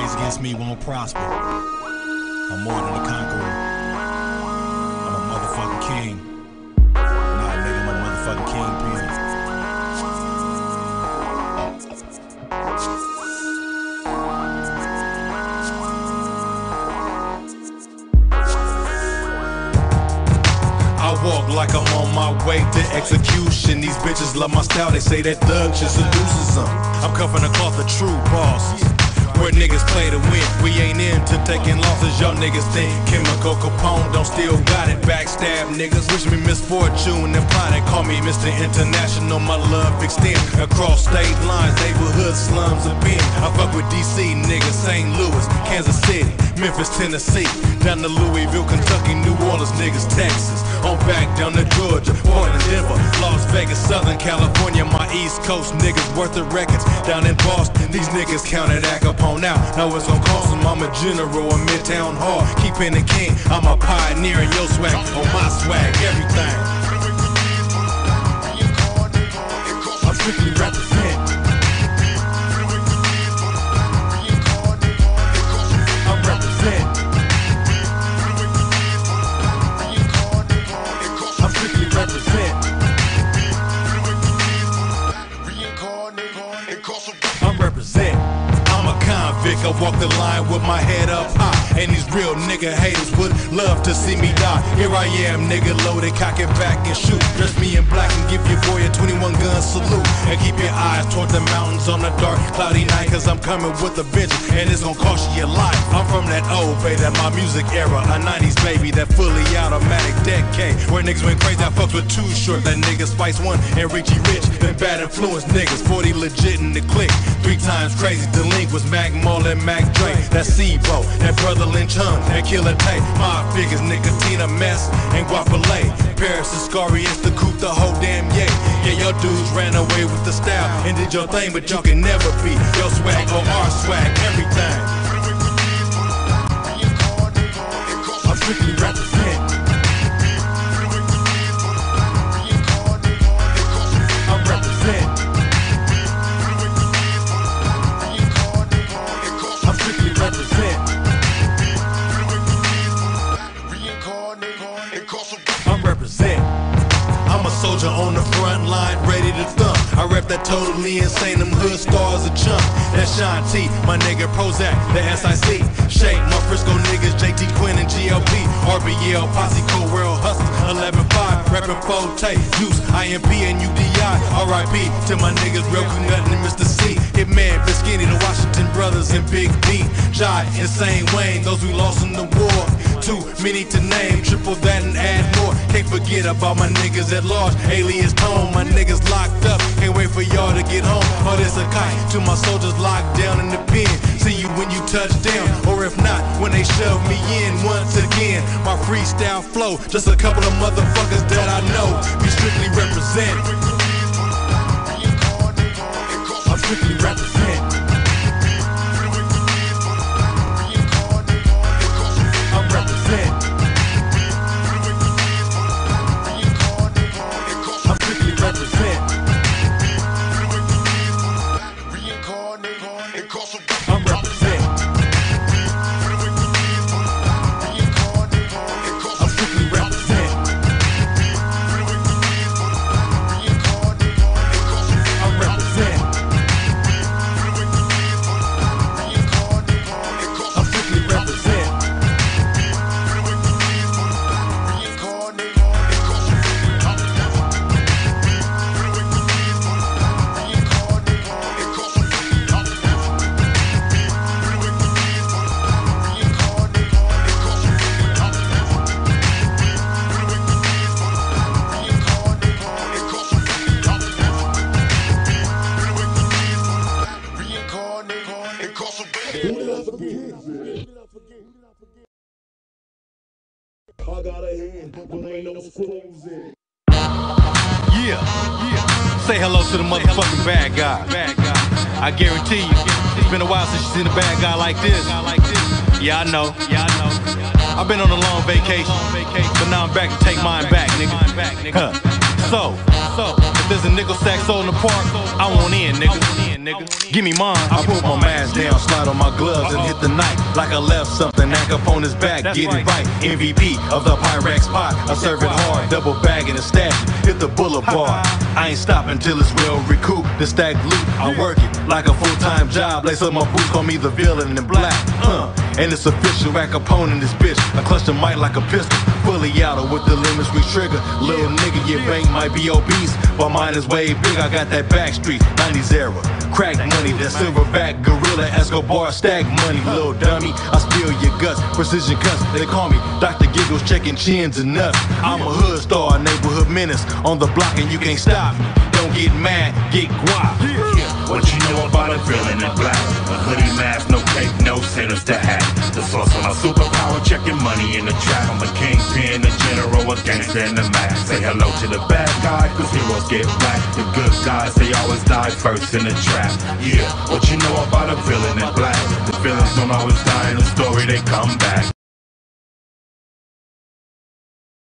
rise against me won't prosper. I'm more than a conqueror. I'm a motherfucking king. Nah, nigga, I'm a motherfucking kingpin. I walk like I'm on my way to execution. These bitches love my style, they say that thug shit seduces them. I'm covering the cloth of true bosses, where niggas play to win. We ain't into taking losses, y'all niggas think Chemical Capone don't still got it. Backstab niggas, wish me misfortune and plotting. Call me Mr. International, my love extend across state lines, neighborhoods, slums, and bend. I fuck with DC niggas, St. Louis, Kansas City, Memphis, Tennessee, down to Louisville, Kentucky, New Orleans, niggas, Texas. On back down to Georgia, Portland, Denver, Las Vegas, Southern California. My East Coast niggas worth the records. Down in Boston, these niggas counted Al Capone out. Know it's gon' cost them. I'm a general in Midtown Hall, keeping the king. I'm a pioneer in your swag, on my swag, everything. I'm strictly represent. I'm represent. I'm strictly represent. I'm represent. I'm a convict, I walk the line with my head up high. And these real nigga haters would love to see me die. Here I am, nigga loaded, cock it back and shoot. Dress me in black and give your boy a 21 gun salute. And keep your eyes toward the mountains on a dark, cloudy night, cause I'm coming with a vengeance, and it's gonna cost you your life. I'm from that old baby, that my music era, a 90s baby, that fully automatic decade, where niggas went crazy. I fucks with Too Short, that nigga Spice One and Richie Rich, them bad influence niggas, 40 legit in the clique, 3 times crazy delinquents, Mac Mullen, Mac Dre, that C-Bo, that brother Lynch Hung, that Killer Tay, my figures, Nicotina Mess, and Guapale, Paris, Ascarius, the Coupe, the whole damn yay. Yeah, your dudes ran away with the style and did your thing, but you can never be your swag or our swag, everything. I'm strictly represent. I'm represent. I'm strictly represent. I'm represent. I'm a soldier on the front line, ready to thump. I rep that totally insane, them hood stars a chump. That Sean T, my nigga Prozac, the SIC, Shake, my Frisco niggas, JT Quinn and GLP, RBL, Posse, Cold World Hustle, 11-5, reppin' Forte, Juice, IMP and UDI, RIP to my niggas, Real Nut and Mr. C, Hitman, Biskinny, the Washington Brothers and Big D, Jai, Insane Wayne, those we lost in the war. Too many to name, triple that and add more. Can't forget about my niggas at large, Alias Tone, my niggas locked up. Can't wait for y'all to get home. Oh, this a kite to my soldiers locked down in the pen. See you when you touch down, or if not, when they shove me in once again. My freestyle flow, just a couple of motherfuckers that I know. We strictly represent. I'm strictly represent. I'm represent. I'm strictly represent. I'm represent. I'm strictly represent. I'm represent. I'm strictly represent. I got a hand, but ain't no screws in. Yeah. Say hello to the motherfucking bad guy. I guarantee you, it's been a while since you seen a bad guy like this. Yeah, I know. I've been on a long vacation, but now I'm back to take mine back, nigga. So, if there's a nickel sack sold in the park, I want in, nigga. Give me mine. I put my mask down, slide on my gloves, and hit the night like I left something. Act up on his back, get it right. MVP of the Pyrex pot. I serve it hard, double bagging and stashing. Hit the boulevard. I ain't stopping till it's well recouped. The stack loot, I work it like a full-time job. Lace up my boots, call me the villain in black. And it's official, Al Capone in this bitch. I clutch the mic like a pistol, fully auto with the limit switch trigger. Little nigga, your bank might be obese, but mine is way big. I got that Backstreet 90s era, crack money, that silverback gorilla Escobar stack money. Little dummy, I spill your guts, precision cuts. They call me Dr. Giggles, checking chins and nuts. I'm a hood star, neighborhood menace on the block, and you can't stop me. Don't get mad, get guap. What you know about a villain in black? A hoodie mask, no cape, no sinners to have. The source of my superpower, checking money in the trap. I'm a kingpin, a general, a gangster in the mask. Say hello to the bad guy, cause heroes get black. The good guys, they always die first in the trap. Yeah, what you know about a villain in black? The villains don't always die in the story, they come back.